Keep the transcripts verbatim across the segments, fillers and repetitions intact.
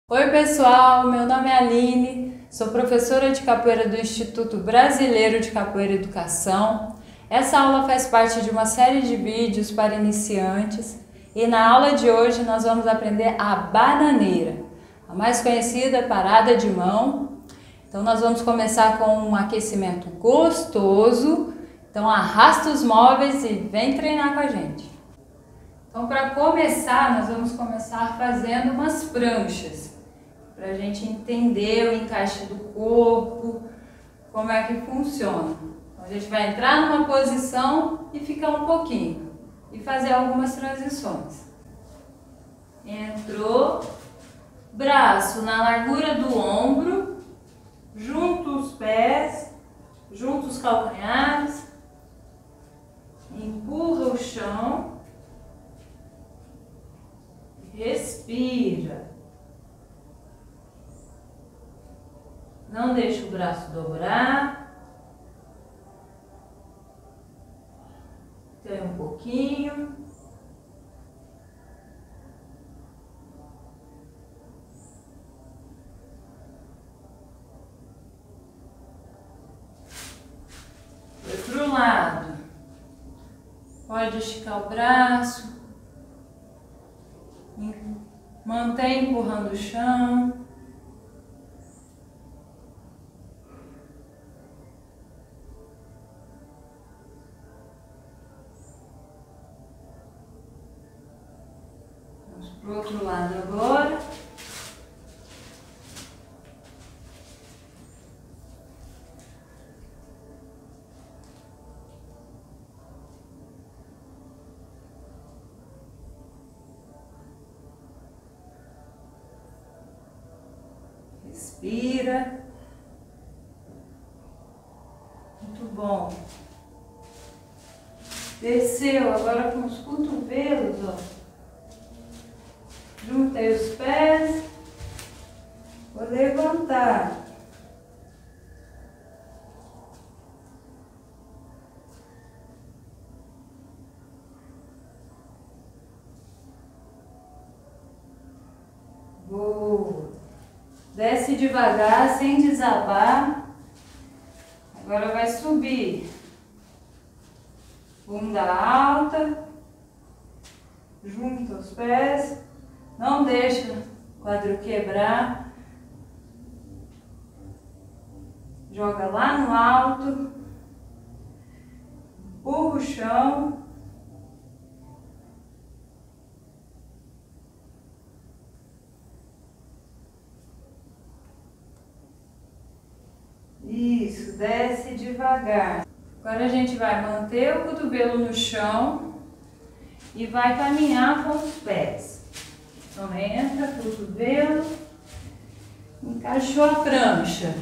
Oi pessoal, meu nome é Aline, sou professora de capoeira do Instituto Brasileiro de Capoeira e Educação. Essa aula faz parte de uma série de vídeos para iniciantes e na aula de hoje nós vamos aprender a bananeira, a mais conhecida parada de mão. Então nós vamos começar com um aquecimento gostoso, então arrasta os móveis e vem treinar com a gente. Então para começar, nós vamos começar fazendo umas pranchas, para a gente entender o encaixe do corpo, como é que funciona. Então, a gente vai entrar numa posição e ficar um pouquinho, e fazer algumas transições. Entrou, braço na largura do ombro, junto os pés, junto os calcanhares, empurra o chão, respira. Não deixa o braço dobrar. Tem um pouquinho. Outro lado. Pode esticar o braço. Mantém empurrando o chão. Para o outro lado agora. Respira. Muito bom. Desceu agora com os cotovelos, ó. Juntei os pés, vou levantar. Boa. Desce devagar, sem desabar. Agora vai subir. Bunda alta, junta os pés. Não deixa o quadril quebrar. Joga lá no alto. Empurra o chão. Isso, desce devagar. Agora a gente vai manter o cotovelo no chão e vai caminhar com os pés. Então entra, cotovelo, encaixou a prancha,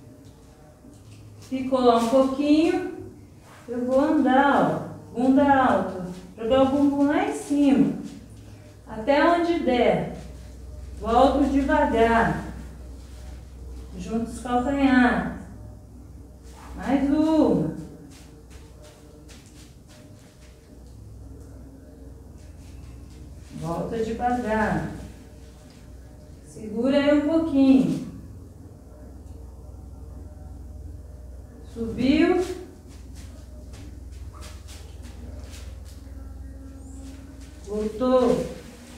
ficou lá um pouquinho, eu vou andar, ó, bunda alta, jogar o bumbum lá em cima, até onde der, volto devagar, junto os calcanhares, mais uma. Volta devagar. Segura aí um pouquinho. Subiu. Voltou. Tá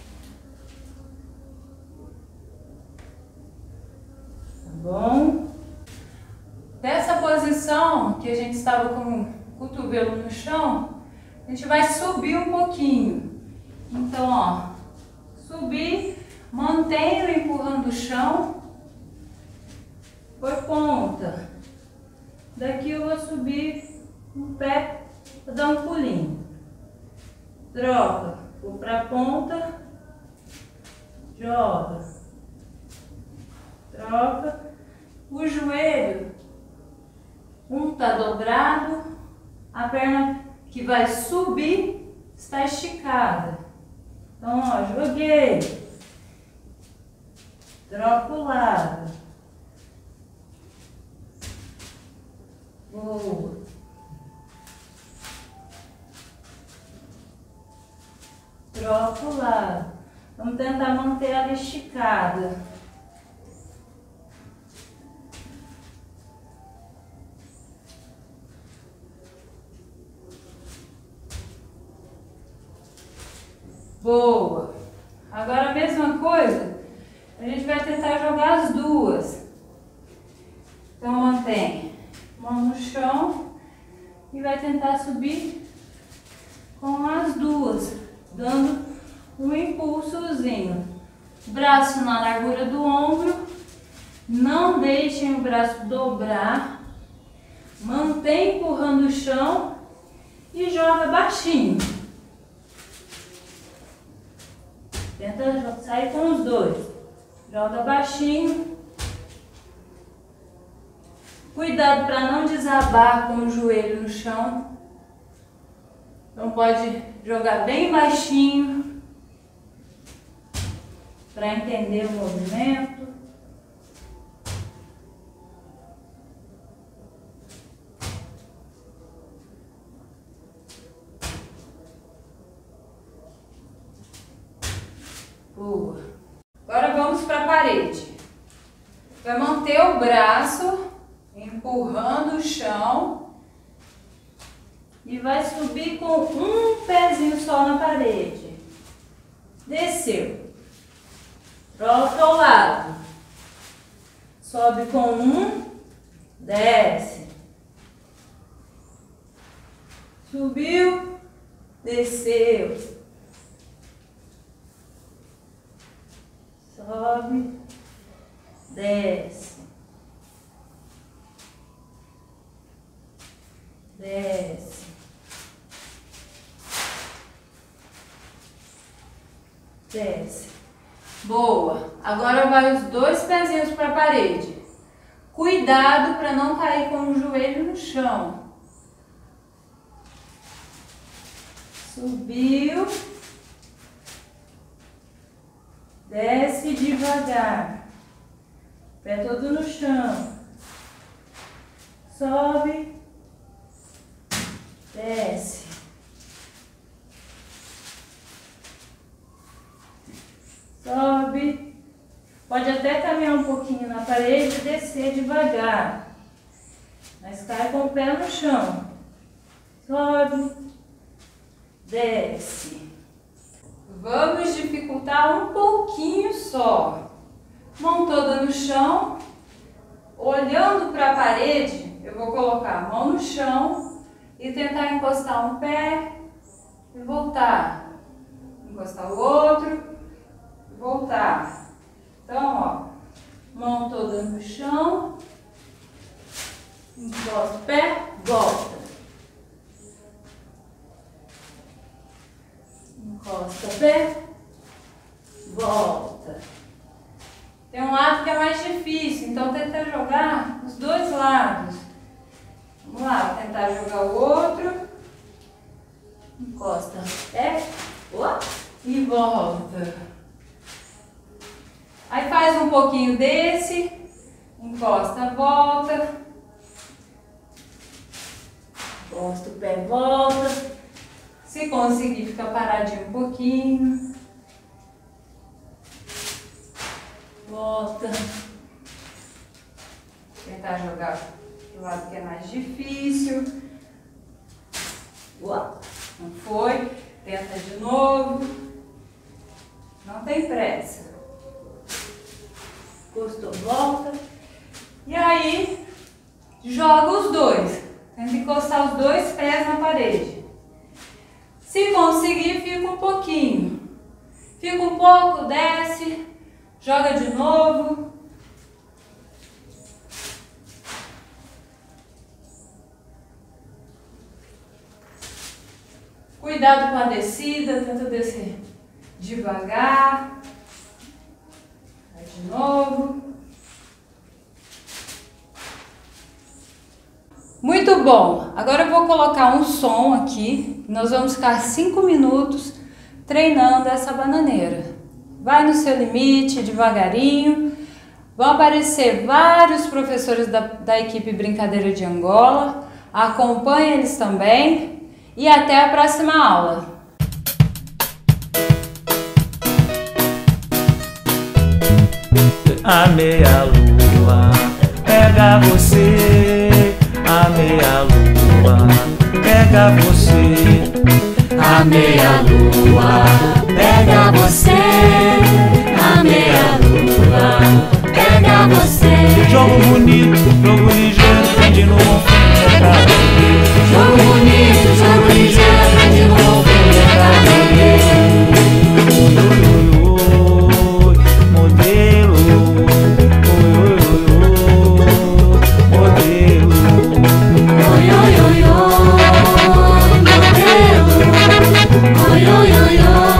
bom? Dessa posição que a gente estava com o cotovelo no chão, a gente vai subir um pouquinho. Então, ó, subir, mantenho empurrando o chão, por ponta. Daqui eu vou subir um pé, vou dar um pulinho. Troca, vou pra ponta, joga, troca. O joelho, um tá dobrado, a perna que vai subir está esticada. Então, ó, joguei, troca o lado, boa, troca o lado, vamos tentar manter ela esticada. Boa. Agora a mesma coisa, a gente vai tentar jogar as duas. Então mantém mão no chão e vai tentar subir com as duas, dando um impulsozinho. Braço na largura do ombro, não deixem o braço dobrar, mantém empurrando o chão e joga baixinho. Tenta sair com os dois. Joga baixinho. Cuidado para não desabar com o joelho no chão. Então pode jogar bem baixinho para entender o movimento. Boa. Agora vamos para a parede. Vai manter o braço empurrando o chão e vai subir com um pezinho só na parede. Desceu. Volta ao lado. Sobe com um, desce. Subiu, desceu. Sobe, desce, desce, desce. Boa! Agora vai os dois pezinhos para a parede. Cuidado para não cair com o joelho no chão. Subiu. Desce devagar, pé todo no chão, sobe, desce, sobe, pode até caminhar um pouquinho na parede e descer devagar, mas cai com o pé no chão, sobe, desce. Vamos dificultar um pouquinho só. Mão toda no chão, olhando para a parede, eu vou colocar a mão no chão e tentar encostar um pé e voltar. Encostar o outro e voltar. Então, ó, mão toda no chão, encosta o pé, volta. Encosta o pé, volta. Tem um lado que é mais difícil, então tenta jogar os dois lados. Vamos lá, vou tentar jogar o outro. Encosta o pé, ó, e volta. Aí faz um pouquinho desse, encosta, volta. Encosta o pé, volta. Se conseguir, fica paradinho um pouquinho. Volta. Tentar jogar do lado que é mais difícil. Uau, não foi. Tenta de novo. Não tem pressa. Gostou, volta. E aí, joga os dois. Tenta encostar os dois pés na parede. Se conseguir, fica um pouquinho. Fica um pouco, desce, joga de novo. Cuidado com a descida, tenta descer devagar. Vai de novo. Muito bom! Agora eu vou colocar um som aqui. Nós vamos ficar cinco minutos treinando essa bananeira. Vai no seu limite, devagarinho. Vão aparecer vários professores da, da equipe Brincadeira de Angola. Acompanhe eles também. E até a próxima aula. A meia lua pega você, a meia lua pega você, a meia lua pega você, a meia-lua, pega você. Jogo bonito, jogo ligeiro, prende no golfinho, é pra valer. Jogo bonito, jogo ligeiro, prende no golfinho, é pra valer. Modelo, modelo. Oi, oi, oi, oi, modelo. Oi, oi, oi,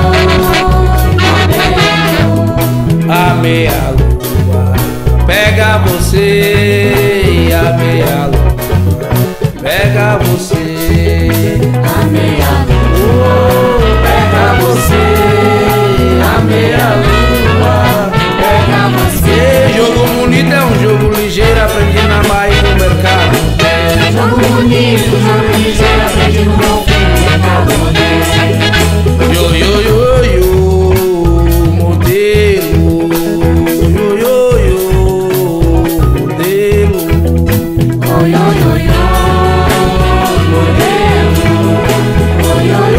oi, modelo. A meia-lua pega você, a meia-lua pega você, A meia-lua pega você, a meia-lua pega você. Esse jogo bonito é um jogo ligeiro, aprendi na Bahia no mercado. Jogo bonito, jogo ligeiro, aprende no golfinho, é pra valer. Yo, yo, yo, yo, modelo. Yo, yo, yo, modelo. Oi, oi, oi, oi, modelo. Oi, oi,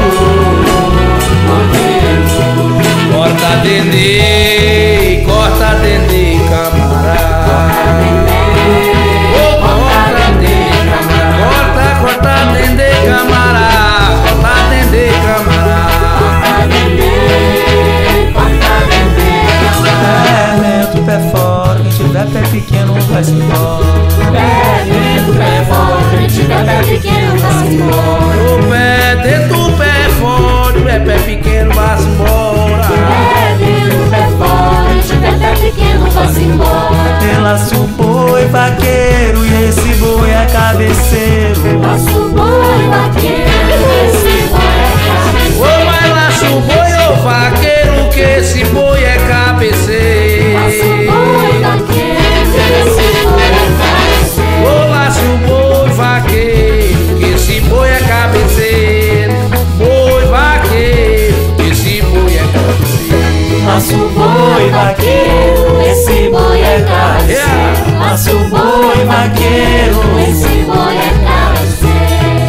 oi, modelo. Corta dendê, corta dendê, camarada. Ô, corta dendê, camarada. Corta, corta dendê, camarada. Corta dendê, camarada. Corta dendê, corta dendê, camarada. É, mento, pé fora, quem tiver pé pequeno vai-se embora. Pé dentro, pé fora, quem tiver pé pequeno vai-se embora. O pé dentro, pé fora, o pé, pé pequeno, vai-se embora. Pé dentro, pé fora, quem tiver pé pequeno vai-se embora. Relaça o boi vaqueiro e esse boi é cabeceiro. Laço o boi vaqueiro, esse boi é cabeceiro. Ô, mas laço o boi, ô vaqueiro, que esse boi é Laço o cabeceiro. boi vaqueiro, esse boi é cabeceiro. Ô, laço o boi vaqueiro, que esse boi é cabeceiro. Boi vaqueiro, que esse boi é cabeceiro. Laço o boi vaqueiro, Esse boi é cabeceiro. laço o boi vaqueiro. Esse boi é cabeceiro.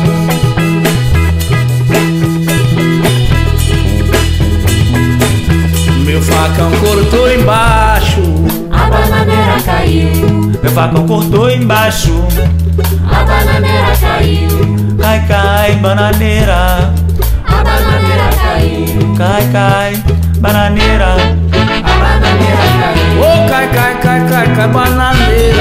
Meu facão cortou embaixo, A bananeira caiu, Meu facão cortou embaixo. a bananeira caiu, Cai, cai, bananeira. a bananeira caiu, Cai, cai, bananeira. a bananeira caiu. ô cai, cai, cai, cai, cai, bananeira.